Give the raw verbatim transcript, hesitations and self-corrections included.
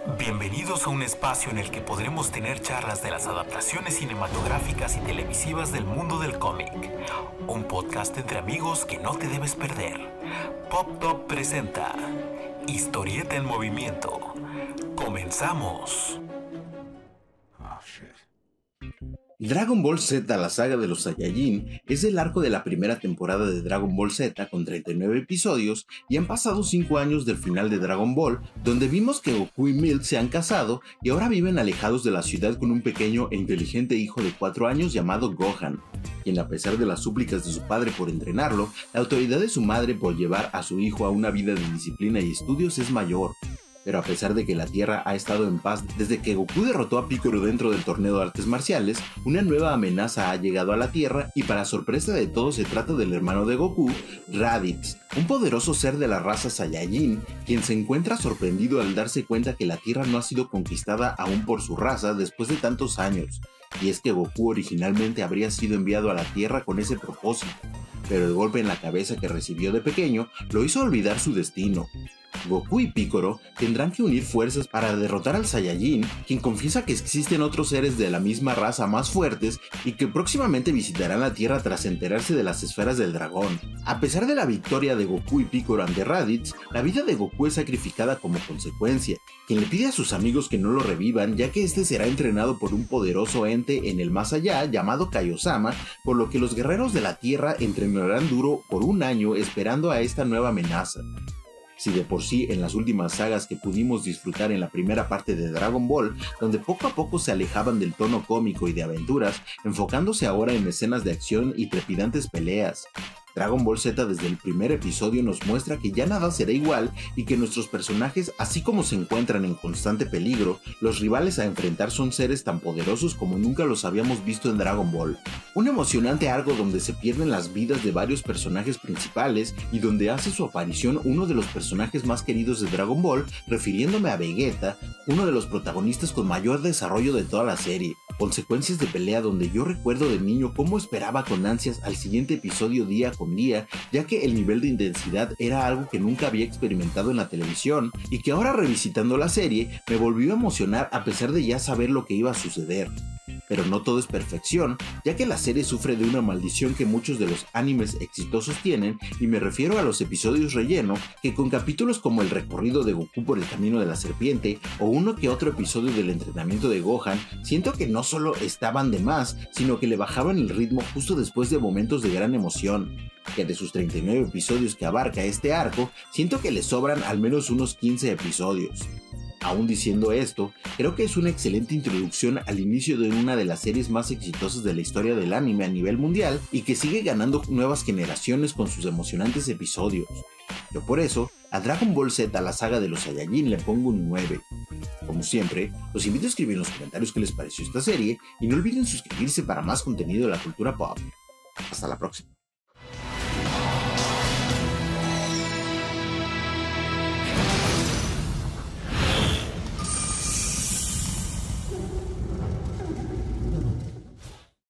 Bienvenidos a un espacio en el que podremos tener charlas de las adaptaciones cinematográficas y televisivas del mundo del cómic. Un podcast entre amigos que no te debes perder. Pop Top presenta Historieta en Movimiento. ¡Comenzamos! Oh, shit. Dragon Ball Z, la saga de los Saiyajin, es el arco de la primera temporada de Dragon Ball Z con treinta y nueve episodios y han pasado cinco años del final de Dragon Ball, donde vimos que Goku y Milk se han casado y ahora viven alejados de la ciudad con un pequeño e inteligente hijo de cuatro años llamado Gohan, quien a pesar de las súplicas de su padre por entrenarlo, la autoridad de su madre por llevar a su hijo a una vida de disciplina y estudios es mayor. Pero a pesar de que la Tierra ha estado en paz desde que Goku derrotó a Piccolo dentro del torneo de artes marciales, una nueva amenaza ha llegado a la Tierra y para sorpresa de todos se trata del hermano de Goku, Raditz, un poderoso ser de la raza Saiyajin, quien se encuentra sorprendido al darse cuenta que la Tierra no ha sido conquistada aún por su raza después de tantos años, y es que Goku originalmente habría sido enviado a la Tierra con ese propósito, pero el golpe en la cabeza que recibió de pequeño lo hizo olvidar su destino. Goku y Piccolo tendrán que unir fuerzas para derrotar al Saiyajin, quien confiesa que existen otros seres de la misma raza más fuertes y que próximamente visitarán la Tierra tras enterarse de las esferas del dragón. A pesar de la victoria de Goku y Piccolo ante Raditz, la vida de Goku es sacrificada como consecuencia, quien le pide a sus amigos que no lo revivan ya que este será entrenado por un poderoso ente en el más allá llamado Kaiosama, por lo que los guerreros de la Tierra entrenarán duro por un año esperando a esta nueva amenaza. Si de por sí en las últimas sagas que pudimos disfrutar en la primera parte de Dragon Ball, donde poco a poco se alejaban del tono cómico y de aventuras, enfocándose ahora en escenas de acción y trepidantes peleas, Dragon Ball Z desde el primer episodio nos muestra que ya nada será igual y que nuestros personajes, así como se encuentran en constante peligro, los rivales a enfrentar son seres tan poderosos como nunca los habíamos visto en Dragon Ball. Un emocionante arco donde se pierden las vidas de varios personajes principales y donde hace su aparición uno de los personajes más queridos de Dragon Ball, refiriéndome a Vegeta, uno de los protagonistas con mayor desarrollo de toda la serie. Consecuencias de pelea donde yo recuerdo de niño cómo esperaba con ansias al siguiente episodio día con día, ya que el nivel de intensidad era algo que nunca había experimentado en la televisión y que ahora revisitando la serie me volvió a emocionar a pesar de ya saber lo que iba a suceder. Pero no todo es perfección, ya que la serie sufre de una maldición que muchos de los animes exitosos tienen, y me refiero a los episodios relleno, que con capítulos como el recorrido de Goku por el camino de la serpiente, o uno que otro episodio del entrenamiento de Gohan, siento que no solo estaban de más, sino que le bajaban el ritmo justo después de momentos de gran emoción. Que de sus treinta y nueve episodios que abarca este arco, siento que le sobran al menos unos quince episodios. Aún diciendo esto, creo que es una excelente introducción al inicio de una de las series más exitosas de la historia del anime a nivel mundial y que sigue ganando nuevas generaciones con sus emocionantes episodios. Yo por eso, a Dragon Ball Z, la saga de los Saiyajin, le pongo un nueve. Como siempre, los invito a escribir en los comentarios qué les pareció esta serie y no olviden suscribirse para más contenido de la cultura pop. Hasta la próxima.